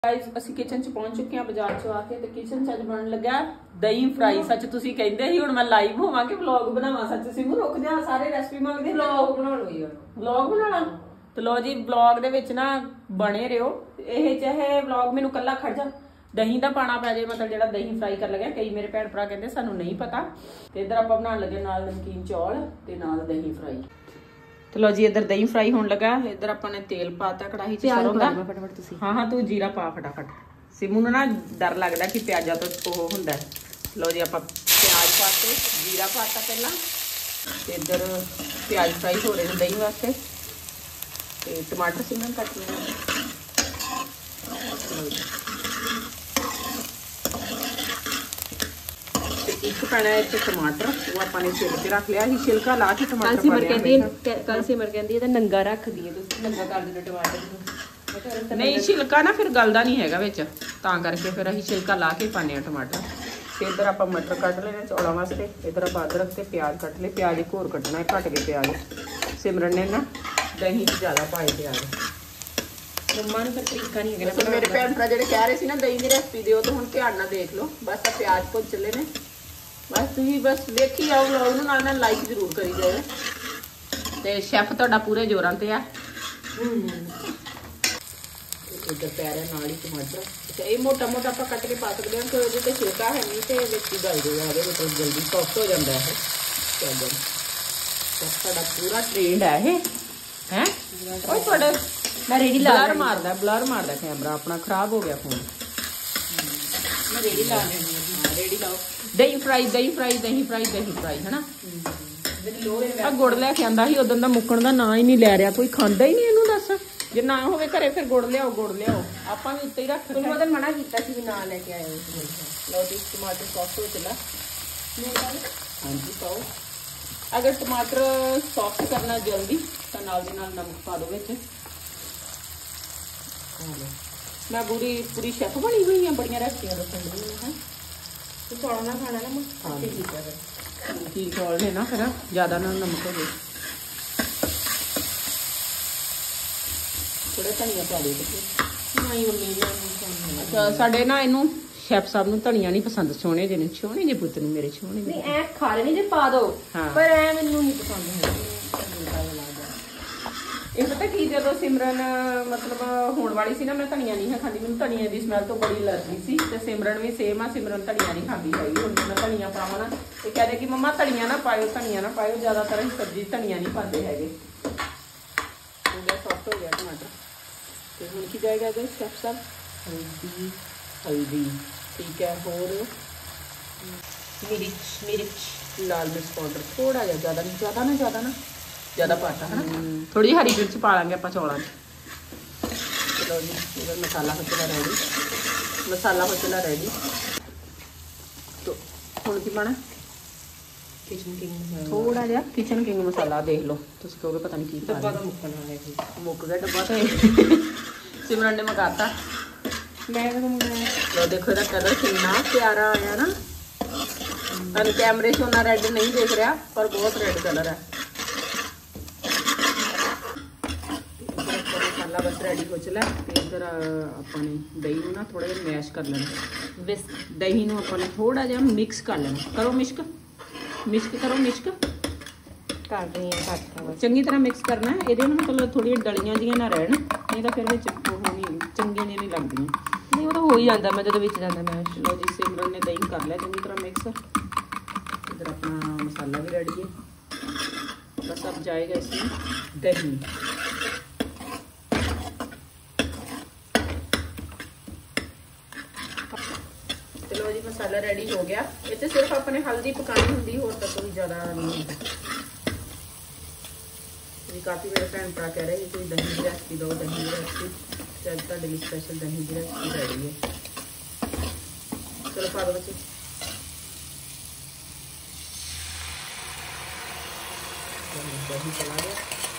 Guys ਅਸੀਂ kitchen ਚ ਪਹੁੰਚ ਚੁੱਕੇ ਹਾਂ ਬਾਜ਼ਾਰ ਚੋਂ ਆ ਕੇ ਤੇ ਕਿਚਨ ਚ ਅੱਜ ਬਣਨ ਲੱਗਾ ਦਹੀਂ ਫਰਾਈ। ਸੱਚ ਤੁਸੀਂ ਕਹਿੰਦੇ ਸੀ ਹੁਣ ਮੈਂ ਲਾਈਵ ਹੋਵਾਂਗੇ ਵਲੌਗ ਬਣਾਵਾਂ। ਸੱਚ ਸਿਮੂ ਰੁਕ ਜਾ, ਸਾਰੇ ਰੈਸਪੀ ਮੰਗਦੇ ਵਲੌਗ ਬਣਾ ਲਓ ਯਾਰ। ਵਲੌਗ ਬਣਾਣਾ ਤੇ ਲੋ ਜੀ ਵਲੌਗ ਦੇ ਵਿੱਚ ਨਾ ਬਣੇ ਰਹੋ। ਇਹ ਚਾਹੇ ਵਲੌਗ ਮੈਨੂੰ ਕੱਲਾ ਖੜ ਜਾ ਦਹੀਂ ਦਾ ਪਾਣਾ ਪੈ ਜਾਏ, ਮਤਲਬ ਜਿਹੜਾ ਦਹੀਂ ਫਰਾਈ ਕਰ ਲੱਗਿਆ। ਕਈ ਮੇਰੇ ਭੈਣ ਭਰਾ ਕਹਿੰਦੇ ਸਾਨੂੰ ਨਹੀਂ ਪਤਾ। ਤੇ ਇਧਰ ਆਪਾਂ ਬਣਾਉਣ ਲੱਗੇ ਨਾਲ ਨਮਕੀਨ ਚੌਲ ਤੇ ਨਾਲ ਦਹੀਂ ਫਰਾਈ। तो लो जी इधर दही फ्राई होने लगा। इधर अपन ने तेल पाता कढ़ाई च सरों दा। फटाफट तुसी हाँ हाँ तू जीरा पा फटाफट। सिमू नूं ना डर लगदा कि प्याजा तो ओह हुंदा है। लो जी आपां प्याज पाते, जीरा पाता पहला ते इधर प्याज फ्राई हो रहे हैं दही वास्ते ते टमाटर सिमरन कट लेने। एक पैना है टमाटर वो अपन ने छिल के रख लिया। छिलका ला के टमाटर कल सिमर कहती है नंगा रख दिए नंगा कर देना टमाटर। नहीं छिलका ना फिर गलदा नहीं हैगा विच, तां करके फिर असीं छिलका ला के पाने आ टमाटर। ते इधर आपां मटर कट लेने चौलों वास्ते। इधर आपां अदरक ते प्याज कट ले। प्याज एक होर कटना है, घट गए प्याज। सिमरन ने ना दही ज़्यादा पाए प्याज। मम्मा ने तरीका नहीं है। मेरे भैन भरा जिहड़े कह रहे सी ना दही दी रेसिपी दिओ तो हुण ध्यान नाल देख लो। बस आ प्याज भुज चले ने। बस तुम बस देखी जाओ व्लॉग नूं, नाल लाइक जरूर करी जाओ। ते शैफ तुहाडा पूरे जोरां ते आ। इधर पै रहा नाल ही टमाटर। अच्छा ये मोटा मोटा आपां कट के पा सकते हैं क्योंकि इहदे ते छिलका है नहीं ते विच ही गल जाएगा। इहदे मतलब जल्दी सॉफ्ट हो जाता है। चलो तुहाडा पूरा ट्रेंड है ये हैं। ओए तुहाडे मैं रेडी ला ब्लर मारदा कैमरा अपना खराब हो गया फोन। मैं रेडी ला रही हूं। रेडी लाओ दही फ्राई है ना। गुड़ लैके आंदा ही उदन दा मुक्कण दा ना ही नहीं लै रहा। कोई खांदा ही नहीं इहनूं। दस जे ना होवे घरे फिर गुड़ लियाओ आपां भी उत्ते ही रख दित्ता। उदन मना कीता सी ना लैके आए। लो जी टमाटर सॉफ्ट हो चला। हां जी पाओ। अगर टमाटर सॉफ्ट करना जल्दी तो नाल दी नाल नमक पा दो विच। मैं पूरी शेफ बनी हुई है, बड़ियां रेसिपियां दस्सण दी है। चौल ना खाना ना नमकीन चौल ने ना फिर ज्यादा ना नमक हो गए। थोड़ा धनिया पा दे। अच्छा साडे ना इनू शेफ साहब नूं धनिया नहीं पसंद। सोहणे जे पुत्त नूं मेरे सोहणे नहीं ऐ खा लेनी जे पा दो। हाँ। पर ऐ मैनूं नहीं पसंद है। ਇਹ ਪਤਾ ਕੀ ਜਦੋਂ ਸਿਮਰਨ ਮਤਲਬ ਹੋਣ ਵਾਲੀ ਸੀ ਨਾ ਮੈਂ ਧਨੀਆ ਨਹੀਂ ਖਾਂਦੀ। ਮੈਨੂੰ ਧਨੀਆ ਦੀ ਸਮੈਲ ਤੋਂ ਬੜੀ ਅਲਰਜੀ ਸੀ ਤੇ ਸਿਮਰਨ ਵੀ ਸੇਮ ਆ। ਸਿਮਰਨ ਧਨੀਆ ਨਹੀਂ ਖਾਂਦੀ ਹੈਗੀ। ਹੁਣ ਮੈਂ ਧਨੀਆ ਪਾਵਾਂ ਨਾ ਤੇ ਕਹਿੰਦੇ ਕਿ ਮੰਮਾ ਧਨੀਆ ਨਾ ਪਾਇਓ ਜ਼ਿਆਦਾਤਰ ਅਸੀਂ ਸਬਜ਼ੀ ਧਨੀਆ ਨਹੀਂ ਪਾਉਂਦੇ ਹੈਗੇ। ਹੋ ਗਿਆ ਸੌਫਟ ਹੋ ਗਿਆ ਟਮਾਟਰ ਤੇ ਹੁਣ ਕੀ ਜਾਏਗਾ ਇਹਦੇ ਸ਼ੈਫ ਸਾਹਿਬ ਹਲਦੀ ਠੀਕ ਹੈ। ਹੋਰ ਮਿਰਚ ਲਾਲ ਮਿਰਚ ਪਾਊਡਰ ਥੋੜਾ ਜਿਹਾ, ਜ਼ਿਆਦਾ ਨਾ ज्यादा पाता है ना। थोड़ी हरी मिर्च पा लेंगे आप चौलों। चलो जी इधर मसाला हो चला रेडी। तो हुण की पाना किचन किंग थोड़ा जिहा किचन किंग मसाला। देख लो तुम कहोगे पता नहीं की डब्बा तो मुक गया डब्बा तो सिमरन ने मंगाता। लो देखो इहदा कलर कितना प्यारा आया ना। तुहानूं कैमरे 'ਚ उन्ना रैड नहीं देख रहा पर बहुत रैड कलर है। बस रेडी हो चला। इधर अपन दही नूं ना थोड़ा जिहा मैश कर लेना। दही नूं अपन थोड़ा जिहा मिक्स कर लेना। करो मिश्क कर दें चंगी तरह मिक्स करना। ये मतलब थोड़ी डलियां जिहियां ना रहन, नहीं तो फिर चंगी नहीं लगदियां। नहीं वो तो हो ही जाता मैं जो मैश। लो जी सिमरन ने दही कर लिया चंगी तरह मिक्स। इधर अपना मसाला भी रेडी है। बस अब जाएगा इसमें दही। चलो जी मसाला रेडी हो गया। इसे सिर्फ अपने हल्दी पकानी होंगी, होर तो कोई ज़्यादा नहीं होता। काफ़ी मेरे भैन भरा कह रहे हैं कोई दही की रेसिपी दो, दही की रेसिपी। चल तुहाडे लिए स्पैशल दही की रेसिपी रेडी है। चलो पा दो बच्चे। दही चला गया।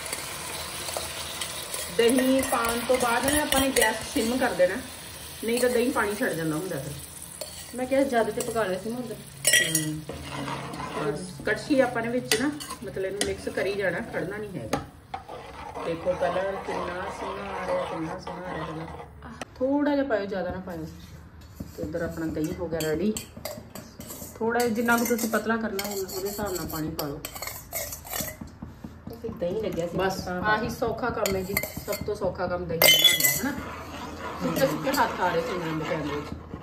दही पाने तो बाद अपने गैस सिम कर देना, नहीं तो दही पानी छड़ जाता होंगे। फिर मैं क्या ज्यादा तो पका लिया सी उधर। कड़छी अपने विच ना मतलब इन्हूं मिक्स करी जाना, खड़ना नहीं है। देखो कलर कितना सोहना आ रहा, कितना सोहना आ रहा कलर। थोड़ा जिहा पाओ, ज़्यादा ना पाओ। तो इधर अपना दही हो गया रेडी। थोड़ा जिन्ना भी तुसीं पतला करना उहदे हिसाब नाल पानी पा लो। तो दही लग्या सी बस आही सौखा काम है जी, सब तो सौखा काम दही बनाना है ना। सुक्के सुक्के हाथ आ रहे थे मेरे कैमरे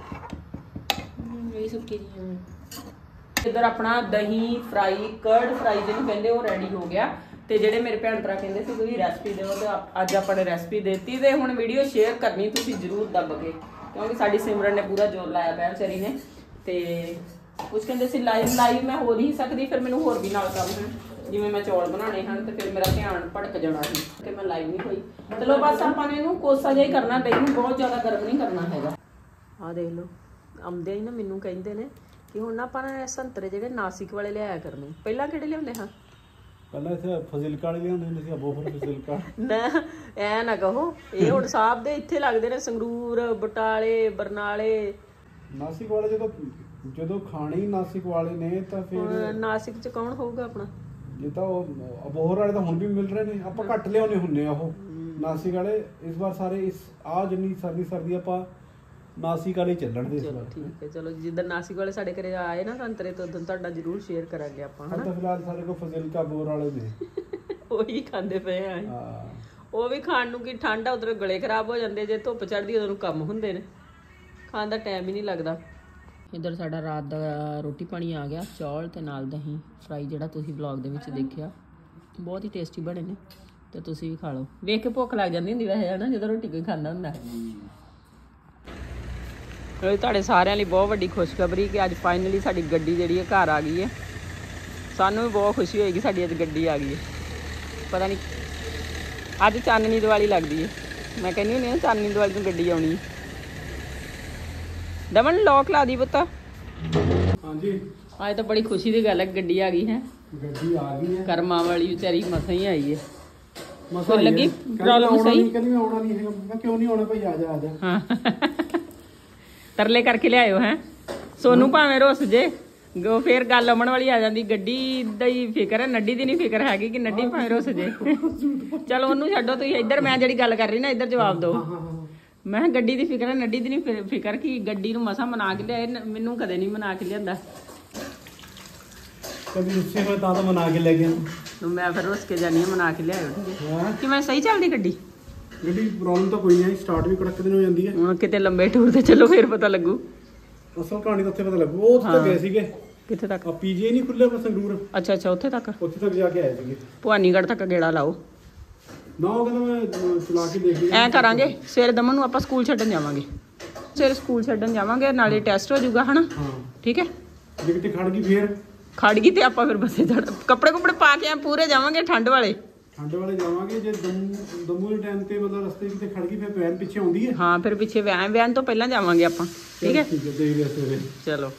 यही सब चीज़ें। इधर अपना दही फ्राई कर्ड फ्राई जिन्होंने कहते वो रेडी हो गया। तो ਜਿਹੜੇ ਮੇਰੇ ਭੈਣ ਭਰਾ ਕਹਿੰਦੇ ਸੀ ਤੁਸੀਂ ਰੈਸਪੀ ਦਿਓ, ਤੇ ਅੱਜ ਆਪਾਂ ਨੇ ਰੈਸਪੀ ਦਿੱਤੀ ਤੇ ਹੁਣ ਵੀਡੀਓ ਸ਼ੇਅਰ ਕਰਨੀ ਤੁਸੀਂ ਜ਼ਰੂਰ ਦੱਬ ਕੇ, ਕਿਉਂਕਿ ਸਾਡੀ ਸਿਮਰਨ ਨੇ ਪੂਰਾ ਜ਼ੋਰ ਲਾਇਆ ਪਿਆ ਵਿਚਾਰੀ ਨੇ। ਤੇ ਕੁਝ ਕਹਿੰਦੇ ਸੀ ਲਾਈਵ ਮੈਂ ਹੋ ਨਹੀਂ ਸਕਦੀ, ਫਿਰ ਮੈਨੂੰ ਹੋਰ ਵੀ ਨਾਲ ਕੰਮ ਹੈ, ਜਿਵੇਂ ਮੈਂ ਚੌਲ ਬਣਾਉਣੇ ਹਨ ਤੇ ਫਿਰ ਮੇਰਾ ਧਿਆਨ ਭਟਕ ਜਾਣਾ ਸੀ ਕਿ ਮੈਂ ਲਾਈਵ ਨਹੀਂ ਹੋਈ। ਚਲੋ ਬਸ ਆਪਾਂ ਨੇ ਇਹਨੂੰ ਕੋਸਾ ਜਿਹਾ ਹੀ ਕਰਨਾ, ਦਹੀਂ ਨੂੰ ਬਹੁਤ ਜ਼ਿਆਦਾ ਗਰਮ ਨਹੀਂ ਕਰਨਾ ਹੈਗਾ। ਆਹ ਦੇਖ ਲਓ ਆਉਂਦੇ ਹੀ ਨਾ ਮੈਨੂੰ ਕਹਿੰਦੇ ਨੇ ਕਿ ਹੁਣ ਆਪਾਂ ਨੇ ਸੰਤਰੇ ਜਿਹੜੇ ਨਾਸਿਕ ਵਾਲੇ ਲਿਆਇਆ ਕਰਨੇ। ਪਹਿਲਾਂ ਕਿਹੜੇ ਲਿਆਉਂਦੇ ਹਾਂ? ਪਹਿਲਾਂ ਇੱਥੇ ਫਜ਼ਿਲਕਾ ਵਾਲੇ ਲਿਆਉਂਦੇ ਹੁੰਦੇ ਸੀ, ਅਬੋਹਰ ਫਜ਼ਿਲਕਾ ਨਾ ਐ ਨਾ ਕਹੋ, ਇਹ ਹੁਣ ਸਾਹਿਬ ਦੇ ਇੱਥੇ ਲੱਗਦੇ ਨੇ, ਸੰਗਰੂਰ, ਬਟਾਲੇ, ਬਰਨਾਲੇ। ਨਾਸਿਕ ਵਾਲੇ ਜਦੋਂ ਖਾਣੇ ਹੀ ਨਾਸਿਕ ਵਾਲੇ ਨੇ ਤਾਂ ਫਿਰ ਨਾਸਿਕ ਚ ਕੌਣ ਹੋਊਗਾ ਆਪਣਾ? ਜੇ ਤਾਂ ਉਹ ਅਬੋਹਰ ਵਾਲੇ ਤਾਂ ਹੁਣ ਵੀ ਮਿਲ ਰਹੇ ਨੇ, ਆਪਾਂ ਘੱਟ ਲਿਆਉਣੇ ਹੁੰਨੇ ਆ ਉਹ ਨਾਸਿਕ ਵਾਲੇ। ਇਸ ਵਾਰ ਸਾਰੇ ਇਸ ਜਿੰਨੀ ਸਰਦੀ ਆਪਾਂ ਨਾਸਿਕ ਵਾਲੇ ਚੱਲਣਗੇ। ਚਲੋ ਠੀਕ ਹੈ, ਚਲੋ ਜਿੱਦਾਂ ਨਾਸਿਕ ਵਾਲੇ ਸਾਡੇ ਘਰੇ ਆਏ ਨਾ ਸੰਤਰੇ ਤੋਂ ਉਦੋਂ ਤੁਹਾਡਾ ਜ਼ਰੂਰ ਸ਼ੇਅਰ ਕਰਾਂਗੇ ਆਪਾਂ। ਹਾਂ ਤਾਂ ਫਿਲਹਾਲ ਸਾਡੇ ਕੋਲ ਫਜ਼ਿਲਕਾ ਅਬੋਹਰ ਵਾਲੇ ਨੇ, ਉਹੀ ਖਾਂਦੇ ਪਏ ਆ। ਹਾਂ ਉਹ ਵੀ ਖਾਣ ਨੂੰ ਕੀ ਠੰਡ ਆ, ਉਧਰ ਗਲੇ ਖਰਾਬ ਹੋ ਜਾਂਦੇ, ਜੇ ਧੁੱਪ ਚੜ੍ਹਦੀ ਉਦੋਂ ਨੂੰ ਕੰਮ ਹੁੰਦੇ ਨੇ, ਖਾਣ ਦਾ ਟਾਈਮ ਹੀ ਨਹੀਂ ਲੱਗਦਾ। ਇੱਧਰ ਸਾਡਾ ਰਾਤ ਦਾ ਰੋਟੀ ਪਾਣੀ ਆ ਗਿਆ, ਚੌਲ ਤੇ ਨਾਲ ਦਹੀਂ ਫਰਾਈ ਜਿਹੜਾ ਤੁਸੀਂ ਵਲੌਗ ਦੇ ਵਿੱਚ ਦੇਖਿਆ, ਬਹੁਤ ਹੀ ਟੇਸਟੀ ਬਣੇ ਨੇ ਤੇ ਤੁਸੀਂ ਵੀ ਖਾ ਲਓ। ਵੇਖ ਕੇ ਭੁੱਖ ਲੱਗ ਜਾਂਦੀ ਹੁੰਦੀ ਵੈਸੇ ਹਨਾ ਜਦੋਂ ਰੋਟੀ ਕੋਈ ਖਾਂਦਾ ਹੁੰਦਾ। ਤੁਹਾਡੇ ਸਾਰਿਆਂ ਲਈ ਬਹੁਤ ਵੱਡੀ ਖੁਸ਼ਖਬਰੀ ਕਿ ਅੱਜ ਫਾਈਨਲੀ ਸਾਡੀ ਗੱਡੀ ਜਿਹੜੀ ਹੈ ਘਰ ਆ ਗਈ ਹੈ। ਸਾਨੂੰ ਵੀ ਬਹੁਤ ਖੁਸ਼ੀ ਹੋਏਗੀ ਸਾਡੀ ਅੱਜ ਗੱਡੀ ਆ ਗਈ ਹੈ। ਪਤਾ ਨਹੀਂ ਅੱਜ ਚਾਨਣੀ ਦੀਵਾਲੀ ਲੱਗਦੀ ਹੈ, ਮੈਂ ਕਹਿੰਦੀ ਹੁੰਦੀ ਹਾਂ ਚਾਨਣੀ ਦੀਵਾਲੀ ਤੋਂ ਗੱਡੀ ਆਉਣੀ ਹੈ। ਦਮਨ ਲੋਕ ਲਾ ਦੀ ਪੁੱਤ। ਹਾਂਜੀ ਅੱਜ ਤਾਂ ਬੜੀ ਖੁਸ਼ੀ ਦੀ ਗੱਲ ਹੈ, ਗੱਡੀ ਆ ਗਈ ਹੈ। ਗੱਡੀ ਆ ਗਈ ਹੈ, ਕਰਮਾਂ ਵਾਲੀ ਵਿਚਾਰੀ ਮਸਾਂ ਹੀ ਆਈ ਹੈ। ਮਸਾਂ ਲੱਗੀ ਪ੍ਰੋਬਲਮ ਸਹੀ? ਕਹਿੰਦੀ ਮੈਂ ਆਉਣਾ ਨਹੀਂ ਹੈਗਾ। ਮੈਂ ਕਿਉਂ ਨਹੀਂ ਆਉਣਾ ਭਾਈ, ਆ ਜਾ ਆ ਜਾ। ਹਾਂ ਤਰਲੇ ਕਰਕੇ ਲਿਆਇਓ ਹੈ ਸੋਨੂੰ, ਭਾਵੇਂ ਰੁੱਸ ਜੇ ਫੇਰ ਗੱਲ ਅਮਣ ਵਾਲੀ ਆ ਜਾਂਦੀ। ਗੱਡੀ ਦਾ ਹੀ ਫਿਕਰ ਹੈ, ਨੱਡੀ ਦੀ ਨਹੀਂ ਫਿਕਰ ਹੈਗੀ ਕਿ ਨੱਡੀ ਭਾਵੇਂ ਰੁੱਸ ਜੇ। ਚਲੋ ਉਹਨੂੰ ਛੱਡੋ, ਤੁਸੀਂ ਇੱਧਰ ਮੈਂ ਜਿਹੜੀ ਗੱਲ ਕਰ ਰਹੀ ਨਾ ਇੱਧਰ ਜਵਾਬ ਦਿਓ। ਮੈਂ ਕਿਹਾ ਗੱਡੀ ਦੀ ਫਿਕਰ ਹੈ, ਨੱਡੀ ਦੀ ਨਹੀਂ ਫਿਕਰ ਕਿ ਗੱਡੀ ਨੂੰ ਮਸਾਂ ਮਨਾ ਕੇ ਲਿਆਏ, ਮੈਨੂੰ ਕਦੇ ਨਹੀਂ ਮਨਾ ਕੇ ਲਿਆਂਦਾ। ਕਦੀ ਰੁੱਸੇ ਹੋਏ ਤਾਂ ਮਨਾ ਕੇ ਲੈ ਗਿਆ, ਮੈਂ ਫਿਰ ਰੁੱਸ ਕੇ ਜਾਨੀ ਮਨਾ ਕੇ ਲਿਆਇਓ। ਕਿ ਮੈਂ ਸਹੀ ਚੱਲਦੀ ਗੱਡੀ? ਗੱਡੀ ਪ੍ਰੋਬਲਮ ਤਾਂ ਕੋਈ ਨਹੀਂ, ਸਟਾਰਟ ਵੀ ਕੜਕ ਦਿਨ ਹੋ ਜਾਂਦੀ ਹੈ। ਹੁਣ ਕਿਤੇ ਲੰਬੇ ਟੂਰ ਤੇ ਚੱਲੋ ਫੇਰ ਪਤਾ ਲੱਗੂ। ਅਸਲ ਕਹਾਣੀ ਤਾਂ ਉੱਥੇ ਪਤਾ ਲੱਗੂ। ਉਹ ਉੱਥੇ ਗਏ ਸੀਗੇ। ਕਿੱਥੇ ਤੱਕ? ਪੀਜੀ ਨਹੀਂ ਖੁੱਲਿਆ ਪਰ ਸੰਗਰੂਰ। ਅੱਛਾ ਅੱਛਾ, ਉੱਥੇ ਤੱਕ ਜਾ ਕੇ ਆਏ ਸੀਗੇ। ਭਵਾਨੀਗੜ੍ਹ ਤੱਕ ਗੇੜਾ ਲਾਓ ਨਾ, ਉਹ ਕਹਿੰਦਾ ਮੈਂ ਚਲਾ ਕੇ ਦੇਖ ਲਿਆ। ਐ ਕਰਾਂਗੇ ਸਵੇਰੇ ਦਮਨ ਨੂੰ ਆਪਾਂ ਸਕੂਲ ਛੱਡਣ ਜਾਵਾਂਗੇ, ਸਵੇਰੇ ਸਕੂਲ ਛੱਡਣ ਜਾਵਾਂਗੇ, ਨਾਲੇ ਟੈਸਟ ਹੋ ਜਾਊਗਾ ਹਨਾ। ਹਾਂ ਠੀਕ ਹੈ। ਜੇ ਕਿਤੇ ਖੜ ਗਈ ਫੇਰ ਖੜ ਗਈ ਤੇ ਆਪਾਂ ਫਿਰ ਬੱਸੇ ਚੜ ਕੱਪੜੇ ਕੁਪੜੇ ਪਾ ਕੇ ਪੂਰੇ ਜਾਵਾਂਗੇ ਠੰਡ ਵਾਲੇ ਜਾਵਾਂਗੇ। ਜੇ ਦਮੂ ਦੇ ਟਾਈਮ ਤੇ ਮਤਲਬ ਰਸਤੇ ਕਿਤੇ ਖੜ ਗਈ ਫਿਰ ਵੈਨ ਪਿੱਛੇ ਆਉਂਦੀ ਹੈ। ਹਾਂ ਫਿਰ ਪਿੱਛੇ ਵੈਨ ਤੋਂ ਪਹਿਲਾਂ ਜਾਵਾਂਗੇ ਆਪਾਂ। ਠੀਕ ਹੈ ਠੀਕ ਹੈ, ਦੇਖ ਲਿਆ ਸਵੇਰੇ। ਚਲੋ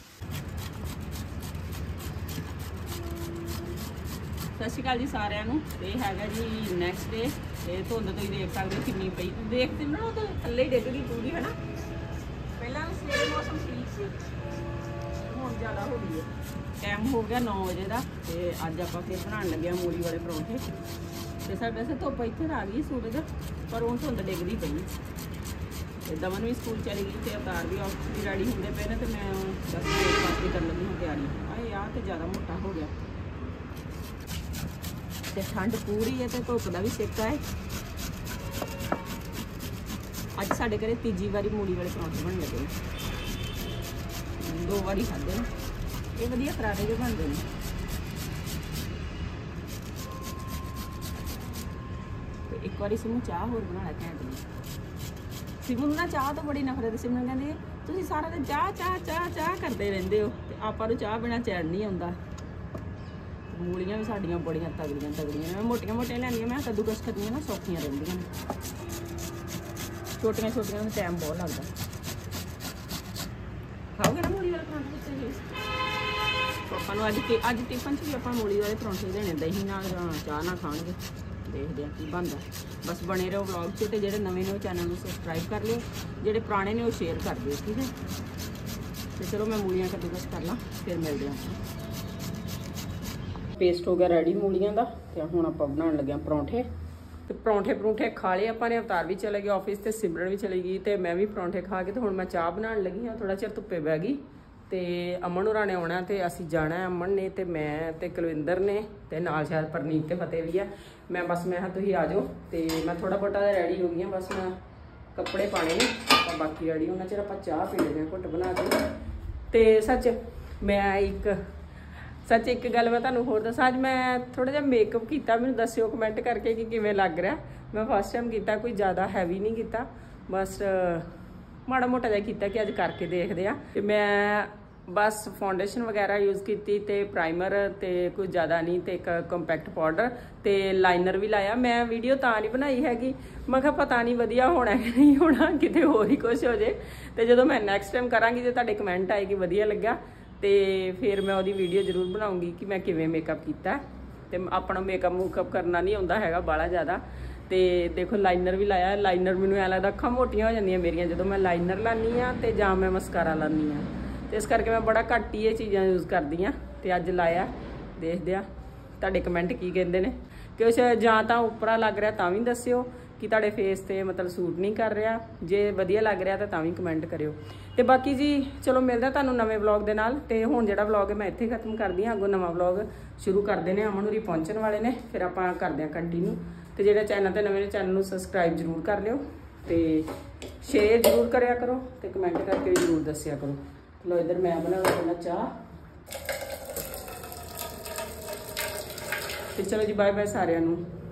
ਸਤਿ ਸ਼੍ਰੀ ਅਕਾਲ ਜੀ ਸਾਰਿਆਂ ਨੂੰ। ਇਹ ਹੈਗਾ ਜੀ ਨੈਕਸਟ ਡੇ। ਇਹ ਧੁੰਦ ਤੁਸੀਂ ਦੇਖ ਸਕਦੇ ਹੋ ਕਿੰਨੀ ਪਈ, ਦੇਖਦੇ ਨਾ ਉਹ ਤਾਂ ਥੱਲੇ ਹੀ ਡਿੱਗ ਗਈ ਪੂਰੀ ਹੈ ਨਾ। ਪਹਿਲਾਂ ਸਵੇਰੇ ਮੌਸਮ ਠੀਕ ਸੀ, ਹੁਣ ਜ਼ਿਆਦਾ ਹੋ ਗਈ ਹੈ। ਟਾਈਮ ਹੋ ਗਿਆ 9 ਵਜੇ ਦਾ ਤੇ ਅੱਜ ਆਪਾਂ ਫਿਰ ਬਣਾਉਣ ਲੱਗੇ ਮੂਲੀ ਵਾਲੇ ਪਰੌਂਠੇ। ਤੇ ਸਾਡੇ ਵੈਸੇ ਧੁੱਪ ਇੱਥੇ ਆ ਗਈ ਸੂਰਜ, ਪਰ ਹੁਣ ਧੁੰਦ ਡਿੱਗਦੀ ਪਈ। ਤੇ ਦਮਨ ਵੀ ਸਕੂਲ ਚਲੀ ਗਈ ਤੇ ਅਵਤਾਰ ਵੀ ਆਫਿਸ ਦੀ ਰੈਡੀ ਹੁੰਦੇ ਪਏ ਨੇ ਤੇ ਮੈਂ ਬਸ ਬ੍ਰੇਕਫਾਸਟ ਦੀ ਕਰਨ ਲੱਗੀ ਹਾਂ ਤਿਆਰੀ। ਆਏ ਆ ਤੇ ਜ਼ਿਆਦਾ ਮੋਟਾ ਹੋ ਗਿਆ ਤੇ ਠੰਡ ਪੂਰੀ ਹੈ ਤੇ ਧੁੱਪ ਦਾ ਵੀ ਸੇਕਾ ਹੈ। ਅੱਜ ਸਾਡੇ ਘਰੇ ਤੀਜੀ ਵਾਰੀ ਮੂਲੀ ਵਾਲੇ ਪਰੌਂਠੇ ਬਣ ਲੱਗੇ ਨੇ, 2 ਵਾਰੀ ਖਾਧੇ ਨੇ। ਇਹ ਵਧੀਆ ਕਰਾਰੇ ਜਿਹੇ ਬਣਦੇ ਨੇ। ਤੇ ਇੱਕ ਵਾਰੀ ਸਿਮੂ ਚਾਹ ਹੋਰ ਬਣਾ ਲੈ ਘੈਂਟ ਦੀ। ਸਿਮੂ ਨੂੰ ਨਾ ਚਾਹ ਤੋਂ ਬੜੀ ਨਫ਼ਰਤ। ਸਿਮੂ ਕਹਿੰਦੀ ਤੁਸੀਂ ਸਾਰਾ ਦਿਨ ਚਾਹ ਚਾਹ ਚਾਹ ਚਾਹ ਕਰਦੇ ਰਹਿੰਦੇ ਹੋ ਤੇ ਆਪਾਂ ਨੂੰ ਚਾਹ ਬਿਨਾਂ ਚੈਨ ਨਹੀਂ ਆਉਂਦਾ। ਮੂਲੀਆਂ ਵੀ ਸਾਡੀਆਂ ਬੜੀਆਂ ਤਗੜੀਆਂ ਮੈਂ ਮੋਟੀਆਂ ਲਿਆਂਦੀਆਂ। ਮੈਂ ਕੱਦੂਕਸ ਕਰਨੀਆਂ ਨਾ ਸੌਖੀਆਂ ਰਹਿੰਦੀਆਂ ਨੇ, ਛੋਟੀਆਂ ਨੂੰ ਟਾਈਮ ਬਹੁਤ ਲੱਗਦਾ। ਖਾਓਗੇ ਨਾ ਮੂਲੀ ਵਾਲੇ ਪਰੌਂਠੇ ਤੁਸੀਂ? ਪਾਪਾ ਨੂੰ ਅੱਜ ਟਿਫਨ 'ਚ ਵੀ ਆਪਾਂ ਮੂਲੀ ਵਾਲੇ ਪਰੌਂਠੇ ਦੇਣੇ, ਦਹੀਂ ਨਾਲ ਜਾਂ ਚਾਹ ਨਾਲ ਖਾਣਗੇ। ਦੇਖਦੇ ਆ ਕੀ ਬਣਦਾ। ਬਸ ਬਣੇ ਰਹੋ ਵਲੌਗ 'ਚ। ਤੇ ਜਿਹੜੇ ਨਵੇਂ ਨੇ ਉਹ ਚੈਨਲ ਨੂੰ ਸਬਸਕ੍ਰਾਈਬ ਕਰ ਲਿਓ, ਜਿਹੜੇ ਪੁਰਾਣੇ ਨੇ ਉਹ ਸ਼ੇਅਰ ਕਰ ਦਿਓ। ਠੀਕ ਹੈ। ਤੇ ਚਲੋ ਮੈਂ ਮੂਲੀਆਂ ਕੱਦੂਕਸ ਕਰ ਲਾਂ, ਫਿਰ ਮਿਲਦੇ ਹਾਂ। ਪੇਸਟ ਹੋ ਗਿਆ ਰੈਡੀ ਮੂਲੀਆਂ ਦਾ ਤੇ ਹੁਣ ਆਪਾਂ ਬਣਾਉਣ ਲੱਗੇ ਹਾਂ ਪਰੌਂਠੇ। ਤੇ ਪਰੌਂਠੇ ਖਾ ਲਏ ਆਪਾਂ ਨੇ। ਅਵਤਾਰ ਵੀ ਚਲੇ ਗਿਆ ਆਫਿਸ ਤੇ ਸਿਮਰਨ ਵੀ ਚਲੀ ਗਈ ਤੇ ਮੈਂ ਵੀ ਪਰੌਂਠੇ ਖਾ ਕੇ ਤੇ ਹੁਣ ਮੈਂ ਚਾਹ ਬਣਾਉਣ ਲੱਗੀ ਹਾਂ। ਥੋੜਾ ਚਿਰ ਧੁੱਪੇ ਬਹਿ ਗਈ ਤੇ ਅਮਨ ਹੋਰਾਂ ਨੇ ਆਉਣਾ ਤੇ ਅਸੀਂ ਜਾਣਾ। ਅਮਨ ਨੇ ਤੇ ਮੈਂ ਤੇ ਕੁਲਵਿੰਦਰ ਨੇ ਤੇ ਨਾਲ ਸ਼ਾਇਦ ਪਰਨੀਤ ਤੇ ਫਤਿਹ ਵੀ ਆ। ਮੈਂ ਕਿਹਾ ਤੁਸੀਂ ਆ ਜਾਓ ਤੇ ਮੈਂ ਥੋੜਾ ਬਹੁਤਾ ਰੈਡੀ ਹੋ ਗਈ ਹਾਂ, ਬਸ ਮੈਂ ਕੱਪੜੇ ਪਾਣੇ ਨੇ ਤਾਂ ਬਾਕੀ ਰੈਡੀ ਹੋਣਾ ਚਿਰ ਆਪਾਂ ਚਾਹ ਪੀ ਲੈਂਦੇ ਹਾਂ ਘੁੱਟ ਬਣਾ ਕੇ। ਤੇ ਸੱਚ ਇੱਕ ਗੱਲ ਮੈਂ ਤੁਹਾਨੂੰ ਹੋਰ ਦੱਸਾਂ, ਅੱਜ ਮੈਂ ਥੋੜਾ ਜਿਹਾ ਮੇਕਅਪ ਕੀਤਾ, ਮੈਨੂੰ ਦੱਸਿਓ ਕਮੈਂਟ ਕਰਕੇ ਕਿ ਕਿਵੇਂ ਲੱਗ ਰਿਹਾ। ਮੈਂ ਫਸਟ ਟਾਈਮ ਕੀਤਾ, ਕੋਈ ਜ਼ਿਆਦਾ ਹੈਵੀ ਨਹੀਂ ਕੀਤਾ, ਬਸ ਮਾੜਾ ਮੋਟਾ ਜਿਹਾ ਕੀਤਾ ਕਿ ਅੱਜ ਕਰਕੇ ਦੇਖਦੇ ਆ। ਤੇ ਮੈਂ ਬਸ ਫਾਊਂਡੇਸ਼ਨ ਵਗੈਰਾ ਯੂਜ਼ ਕੀਤੀ ਤੇ ਪ੍ਰਾਈਮਰ ਤੇ ਕੁਝ ਜ਼ਿਆਦਾ ਨਹੀਂ ਤੇ ਇੱਕ ਕੰਪੈਕਟ ਪਾਊਡਰ ਤੇ ਲਾਈਨਰ ਵੀ ਲਾਇਆ। ਮੈਂ ਵੀਡੀਓ ਤਾਂ ਨਹੀਂ ਬਣਾਈ ਹੈਗੀ, ਮੈਂ ਕਿਹਾ ਪਤਾ ਨਹੀਂ ਵਧੀਆ ਹੋਣਾ ਕਿ ਨਹੀਂ ਹੋਣਾ, ਕਿਤੇ ਹੋਰ ਹੀ ਕੁਝ ਹੋ ਜੇ। ਤੇ ਜਦੋਂ ਮੈਂ ਨੈਕਸਟ ਟਾਈਮ ਕਰਾਂਗੀ ਤੇ ਤੁਹਾਡੇ ਕਮੈਂਟ ਆਏ ਕਿ ਵਧੀਆ ਲੱਗਾ ਤੇ ਫਿਰ ਮੈਂ ਉਹਦੀ ਵੀਡੀਓ ਜ਼ਰੂਰ ਬਣਾਉਂਗੀ ਕਿ ਮੈਂ ਕਿਵੇਂ ਮੇਕਅਪ ਕੀਤਾ। ਤੇ ਆਪਣਾ ਮੇਕਅਪ ਕਰਨਾ ਨਹੀਂ ਆਉਂਦਾ ਹੈਗਾ ਬਾਹਲਾ ਜ਼ਿਆਦਾ। ਤੇ ਦੇਖੋ ਲਾਈਨਰ ਵੀ ਲਾਇਆ। ਲਾਈਨਰ ਮੈਨੂੰ ਐਂ ਲੱਗਦਾ ਅੱਖਾਂ ਮੋਟੀਆਂ ਹੋ ਜਾਂਦੀਆਂ ਮੇਰੀਆਂ ਜਦੋਂ ਮੈਂ ਲਾਈਨਰ ਲਾਉਂਦੀ ਹਾਂ ਤੇ ਜਾਂ ਮੈਂ ਮਸਕਾਰਾ ਲਾਉਂਦੀ ਹਾਂ, ਤੇ ਇਸ ਕਰਕੇ ਮੈਂ ਬੜਾ ਘੱਟ ਹੀ ਇਹ ਚੀਜ਼ਾਂ ਯੂਜ਼ ਕਰਦੀ ਹਾਂ। ਤੇ ਅੱਜ ਲਾਇਆ, ਦੇਖਦੇ ਆ ਤੁਹਾਡੇ ਕਮੈਂਟ ਕੀ ਕਹਿੰਦੇ ਨੇ। ਕੁਛ ਜਾਂ ਤਾਂ ਉੱਪਰਾ ਲੱਗ ਰਿਹਾ ਤਾਂ ਵੀ ਦੱਸਿਓ ਕਿ ਤੁਹਾਡੇ ਫੇਸ ਤੇ ਮਤਲਬ ਸੂਟ ਨਹੀਂ ਕਰ ਰਿਹਾ, ਜੇ ਵਧੀਆ ਲੱਗ ਰਿਹਾ ਤਾਂ ਵੀ ਕਮੈਂਟ ਕਰਿਓ। ਤੇ ਬਾਕੀ ਜੀ ਚਲੋ ਮਿਲਦਾ ਤੁਹਾਨੂੰ ਨਵੇਂ ਵਲੌਗ ਦੇ ਨਾਲ। ਤੇ ਹੁਣ ਜਿਹੜਾ ਵਲੌਗ ਹੈ ਮੈਂ ਇੱਥੇ ਖਤਮ ਕਰਦੀ ਹਾਂ, ਅੱਗੋਂ ਨਵਾਂ ਵਲੌਗ ਸ਼ੁਰੂ ਕਰਦੇ ਨੇ। ਅਮਨ ਹੋਰੀ ਪਹੁੰਚਣ ਵਾਲੇ ਨੇ, ਫਿਰ ਆਪਾਂ ਕਰਦੇ ਹਾਂ ਕੰਟੀਨਿਊ। ਤੇ ਜਿਹੜੇ ਚੈਨਲ ਤੇ ਨਵੇਂ ਨੇ ਚੈਨਲ ਨੂੰ ਸਬਸਕ੍ਰਾਈਬ ਜ਼ਰੂਰ ਕਰ ਲਿਓ ਤੇ ਸ਼ੇਅਰ ਜ਼ਰੂਰ ਕਰਿਆ ਕਰੋ ਤੇ ਕਮੈਂਟ ਕਰਕੇ ਵੀ ਜ਼ਰੂਰ ਦੱਸਿਆ ਕਰੋ। ਲੋ ਇੱਧਰ ਮੈਂ ਬਣਾ ਚਾਹ ਤੇ ਚਲੋ ਜੀ ਬਾਏ ਬਾਏ ਸਾਰਿਆਂ ਨੂੰ।